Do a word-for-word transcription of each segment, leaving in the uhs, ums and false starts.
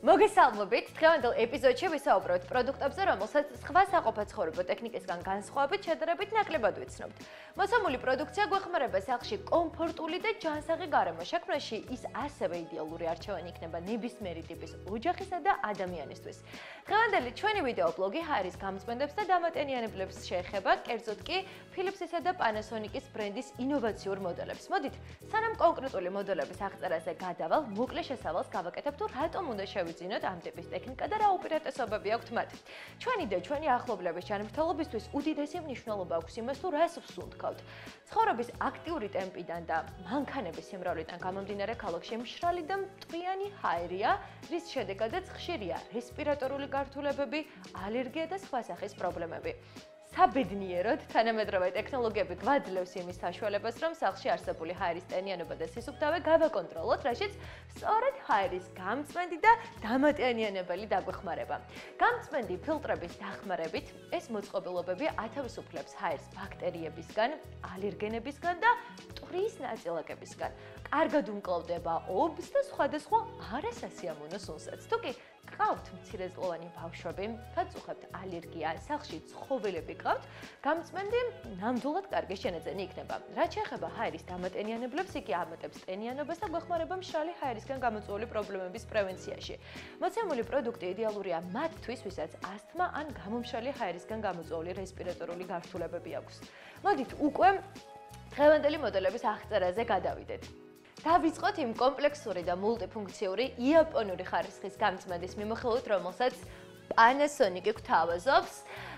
მოგესალმებით, დღევანდელ ეპიზოდში ვისაუბროთ პროდუქტებზე, რომელსაც სხვა საყოფაცხოვრებო ტექნიკისგან განსხვავებით შედარებით ნაკლებად ვიცნობთ. მოსამული პროდუქცია გვეხმარება სახლში კომფორტული და ჯანსაღი გარემო შექმნაში, ის ასევე იდეალური არჩევანი იქნება ნებისმიერი ტიპის ოჯახისა და ადამიანისთვის. დღევანდელი ჩვენი ვიდეო ბლოგი ჰაერის გამწვენებს და დამატენიანებლებს შეეხება, კერძოდ კი Philips-ისა და Panasonic-ის ბრენდის ინოვაციურ მოდელებს. მოდით, სანამ კონკრეტული მოდელების აღწერაზე გადავალ, მოკლე შესავალს გავაკეთებ თუ რატომ უნდა შევიძინოთ ამ ტიპის ტექნიკა და რა უპირატესობები აქვთ მათ. ჩვენი და ჩვენი ახლობლების ჯანმრთელობისთვის უდიდესი მნიშვნელობა აქვს იმას, თუ რას ვსუნთქავთ. ცხოვრების აქტიური ტემპიდან და მანქანების სიმრავლიდან გამომდინარე ქალაქში მშრალი და მტვრიანი ჰაერია, რის შედეგადაც ხშირია რესპირატორული გართულებები, ალერგია და სხვა სახის პრობლემები. საბედნიეროდ, თანამედროვე ტექნოლოგიები გვაძლევს იმის საშუალებას, რომ სახლში არსებული ჰაერის ტენიანობა და სისუფთავე გავაკონტროლოთ, რაშიც სწორედ ჰაერის გამწვენდი და დამატენიანებელი დაგვეხმარება. გამწვენდი ფილტრების დახმარებით ეს მოწყობილობები ათავისუფლებს ჰაერს ბაქტერიებისგან, ალერგენებისგან და მტვრის ნაწილაკებისგან. კარგად უმკლავდება ობს და სხვადასხვა არასასიამოვნო სუნსაც. თუკი გყავთ მცირეწლოვანი ბავშვები, გაწუხებთ ალერგია, სახლში ცხოველები გყავთ, გამწმენდი ნამდვილად კარგი შენაძენი იქნება. რაც შეეხება ჰაერის დამატენიანებლებს, იგი ამატებს ტენიანობას და გვეხმარება მშრალი ჰაერისგან გამოწვეული პრობლემების პრევენციაში. მოცემული პროდუქტი იდეალურია მათთვის, ვისაც ასთმა ან გამომშრალი ჰაერისგან გამოწვეული რესპირატორული გართულებები აქვს. მოდით უკვე დღევანდელი მოდელების აღწერაზე გადავიდეთ. დავიწყოთ იმ კომპლექსური და მულტიფუნქციური იაპონური ხარისხის გამწმენდის მიმოხილვით, რომელსაც Panasonic გვთავაზობს.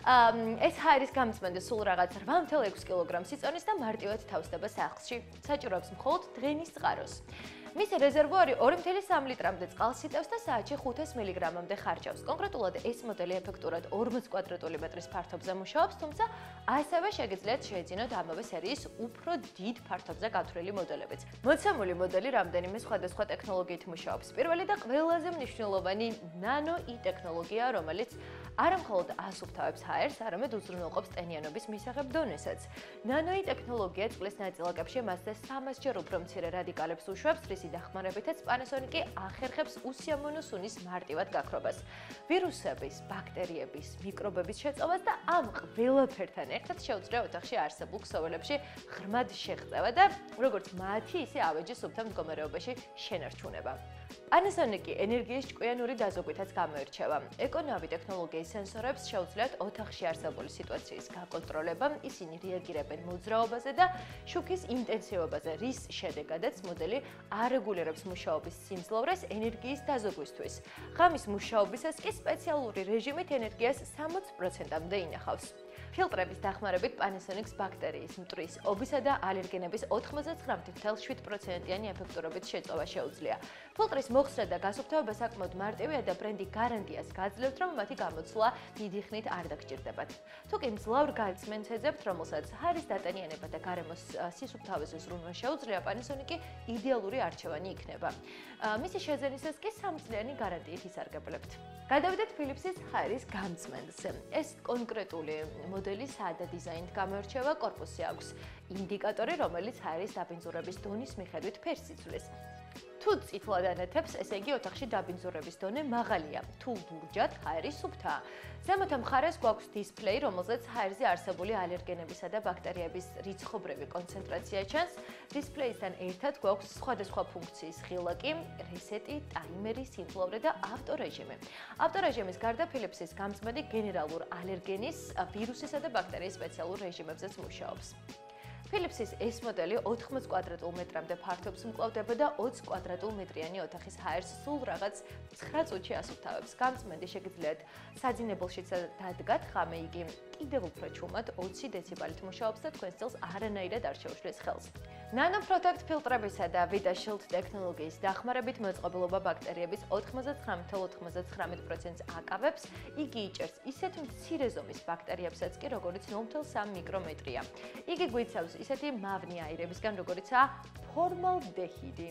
ეს ჰაერის გამწმენდი სულ რაღაც რვა ათეული ექვსი კილოგრამს იწონის და მარტივად თავსდება სახლში. საჭიროებს მხოლოდ დრენის წყაროს. მისი რეზერვუარი ორი ათეული სამი ლიტრამდე წყალს იტევს და საათში ხუთას მილიგრამამდე ხარჯავს. კონკრეტულად ეს მოდელი ეფექტურად ორმოც კვადრატული მეტრის ფართობზე მუშაობს, თუმცა ასევე შეგიძლიათ შეეძინოთ ამავე სერიის უფრო დიდ ფართობზე გათვლილი მოდელებიც. მოცემული მოდელი რამდენიმე სხვადასხვა ტექნოლოგიით მუშაობს. პირველი და ყველაზე მნიშვნელოვანი ნანო ი ტექნოლოგია, რომელიც არა მხოლოდ ასუფთავებს ჰაერს, არამედ უზრუნველყოფს ტენიანობის მისაღებ დონესაც. ნანო ი ტექნოლოგია წყლის ნაწილაკებში მასზე სამასჯერ უფრო მცირე რადიკალებს უშვებს, რის დახმარებითაც Panasonic ახერხებს უსიამოვნო სუნის მარტივად გაქრობას. ვირუსების, ბაქტერიების, მიკრობების შეწოვას და ამ ყველაფერთან ერთად შეუძლია ოთახში არსებულ ქსოვილებში ღრმად შეღწევა და როგორც მათი, ისე ავეჯის სუფთა მდგომარეობაში შენარჩუნება. Panasonic ენერგიის ჭკვიანური დაზოგვითაც გამოირჩევა. ეკონავი ტექნოლოგიის სენსორებს შეუძლიათ ოთახში არსებული სიტუაციის გაკონტროლება, ისინი რეაგირებენ მოძრაობაზე და შუქის ინტენსივობაზე, რის შედეგადაც მოდელი არეგულირებს მუშაობის სიმძლავრეს ენერგიის დაზოგვისთვის. ღამის მუშაობისას კი სპეციალური რეჟიმით ენერგიას სამოცი პროცენტამდე ინახავს. ფილტრების დახმარებით Panasonic-ს ბაქტერიის, მტვრის, ობისა და ალერგენების ოთხმოცდათვრამეტი ათეული შვიდ პროცენტიანი ეფექტურობით შეწოვა შეუძლია. ფილტრის მოხსნა და გასუფთავება საკმაოდ მარტივია და ბრენდი გარანტიას გაძლევთ, რომ მათი გამოცვლა დიდი ხნით არ დაგჭირდებათ. თუკი მძლავრ გაცმენს ეძებთ, რომელსაც ჰაერის დატენიანება და გარემოს სისუფთავეზე ზრუნვა შეუძლია, Panasonic იდეალური არჩევანი იქნება. მისი შეძენისას კი სამწლიანი გარანტიით ისარგებლებთ. გადავიდეთ Philips-ის ჰაერის გამწმენდზე. ეს კონკრეტული მოდელი საადა დიზაინით გამოირჩევა, კორპუსი აქვს ინდიკატორი, რომელიც ჰაერის დაბინძურების დონის მიხედვით ფერს იცვლის. თუ წითლად ანათებს, ესე იგი ოთახში დაბინძურების დონე მაღალია. თუ ლურჯად, ჰაერი სუფთაა. ზემოთ მხარეს გვაქვს დისპლეი, რომელზეც ჰაერზე არსებული ალერგენებისა და ბაქტერიების რიცხობრივი კონცენტრაცია ჩანს. დისპლეისთან ერთად გვაქვს სხვადასხვა ფუნქციის ღილაკი, რესეტი, ტაიმერი, სიმძლავრე და ავტორეჟიმი. ავტორეჟიმის გარდა Philips-ის გამწმენდი გენერალურ ალერგენის, ვირუსისა და ბაქტერიის სპეციალურ რეჟიმებზეც მუშაობს. Philips-ის ეს მოდელი ოთხმოცი კვადრატულ მეტრამდე ფართობს მკლავდება და ოცი კვადრატულ მეტრიანი ოთახის ჰაერს სულ რაღაც ცხრა წუთში ასუფთავებს. გამწმენდი შეგიძლიათ საძინებელშიც დადგათ, ღამე იგი კიდევ უფრო ჩუმად ოცი დეციბალით მუშაობს და თქვენს წელს არანაირად არ შეუშლის ხელს. Nano Protect ფილტრებისა და VitaShield ტექნოლოგიის დახმარებით მოწყობილობა ბაქტერიების ოთხმოცდათვრამეტ ათეული ოცდათხმეტ პროცენტს აკავებს. იგი იჭერს ისეთ მცირე ზომის ბაქტერიებსაც კი, როგორიც ნული ათეული სამი მიკრომეტრია. იგი გვიცავს ისეთი მავნე აირებისგან, როგორიცაა ფორმალდეჰიდი.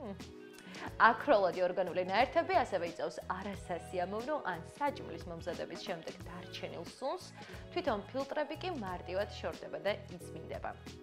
აკროლადი ორგანული ნაერთები, ასევე იწვევს არასასიამოვნო ან საჭმლის მომზადების შემდეგ დარჩენილ სუნს, თვითონ ფილტრები კი მარტივად შორდება და იწმინდება.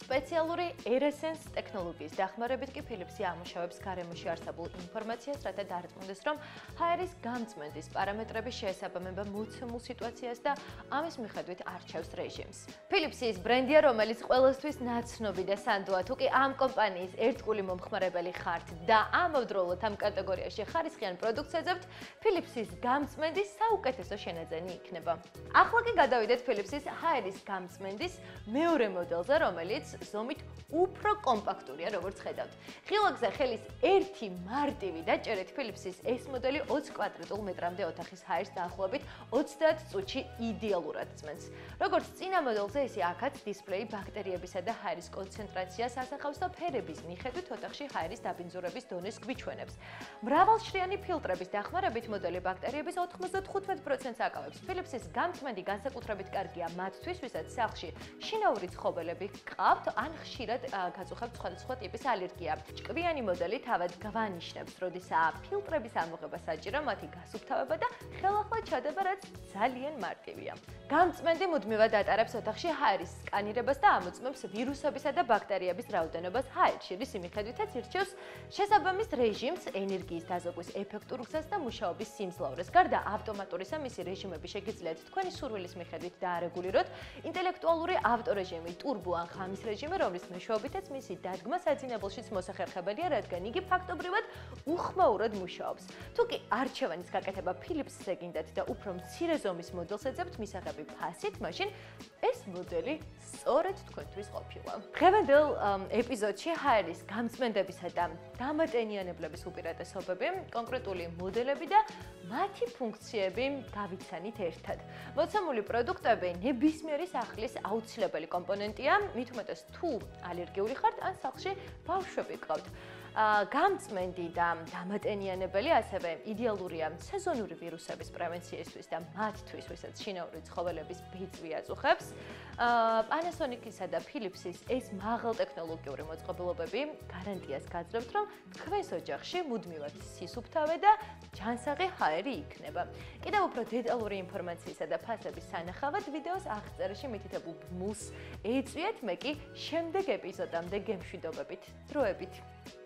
სპეციალური Air-Sense ტექნოლოგიის დახმარებით კი Philips-ი ამუშავებს გარემოში არსებულ ინფორმაციას, რათა დარწმუნდეს, რომ ჰაერის გამწმენდის პარამეტრები შეესაბამება მოცემულ სიტუაციას და ამის მიხედვით არჩევს რეჟიმს. Philips-ი ის ბრენდია, რომელიც ყველასთვის ნაცნობი და სანდოა. თუ კი ამ კომპანიის ერთგული მომხმარებელი ხართ და ამავდროულად ამ კატეგორიაში ხარისხიან პროდუქტს ეძებთ, Philips-ის გამწმენდის საუკეთესო შენაძენი იქნება. ახლა კი გადავიდეთ Philips-ის ჰაერის გამწმენდის მეორე მოდელზე, რომელიც ზომით უფრო კომპაქტურია, როგორც ხედავთ. ღილაკზე ხელის ერთი მარტივი დაჭერით Philips-ის ეს მოდელი ოცი კვადრატულ მეტრამდე ოთახის ჰაერს დაახლოებით ოცდაათ წუთში იდეალურად წმენს. როგორც წინა მოდელზე, ისე აქაც დისპლეი ბაქტერიებისა და ჰაერის კონცენტრაციას ასახავს და ფერების მიხედვით ოთახში ჰაერის დაბინძურების დონეს გვიჩვენებს. მრავალშრიანი ფილტრების დახმარებით მოდელი ბაქტერიების ოთხმოცდათხუთმეტ პროცენტს აკავებს. Philips-ის გამწმენდი განსაკუთრებით კარგია მათთვის, ვისაც სახლში შინაური ცხოველები ყავთ ან ხშირად გაწუხებთ სხვადასხვა ტიპის ალერგია. ჭკვიანი მოდელი თავად გვანიშნებს, როდესაც ფილტრების ამოღება საჭირო, მათი გასუფთავება და ხელახლა ჩადება, რაც ძალიან მარტივია. გამწმენდი მუდმივად ატარებს ოთახში ჰაერის სკანირებას და ამოწმებს ვირუსებისა და ბაქტერიების რაოდენობას ჰაერში, რის მიხედვითაც ირჩევს შესაბამის რეჟიმს, ენერგიის დაზოგვის ეფექტურ გზას და მუშაობის სიმძლავრეს. გარდა ავტომატურისა, მისი რეჟიმები შეგიძლიათ თქვენი სურვილის მიხედვით დაარეგულიროთ. ინტელექტუალური ავტორეჟიმი, ტურბო ან ღამის რეჟიმი, რომლის მეშვეობითაც მისი დადგმა საძინებელშიც მოსახერხებელია, რადგან იგი ფაქტობრივად უხმაურად მუშაობს. თუ კი არჩევანის გაკეთება Philips-ზე გინდათ და უფრო მცირე ზომის მოდელს ეძებთ მისაღები ფასით, მაშინ ეს მოდელი სწორედ თქვენთვის ყოფილა. დღევანდელ ეპიზოდში ჰაერის გამწმენდებისა და დამატენიანებლების უპირატესობები, კონკრეტული მოდელები და მათი ფუნქციები გავიცანით ერთად. მოცემული პროდუქტები ნებისმიერი სახლის აუცილებელი კომპონენტია, მით უმეტეს თუ ალერგიული ხართ ან სახლში ბავშვები გყავთ. გამწმენდი და დამატენიანებელი ასევე იდეალურია სეზონური ვირუსების პრევენციისთვის და მათთვის, ვისაც შინაური ცხოველების ბეწვი აწუხებს. Panasonic-ისა და Philips-ის ეს მაღალტექნოლოგიური მოწყობილობები გარანტიას გაძლევთ, რომ თქვენს ოჯახში მუდმივად სისუფთავე და ჯანსაღი ჰაერი იქნება. კიდევ უფრო დეტალური ინფორმაციისა და ფასების სანახავად ვიდეოს აღწერაში მითითებულ ბმულს ეწვიეთ, მე კი შემდეგ ეპიზოდამდე გემშვიდობებით. დროებით!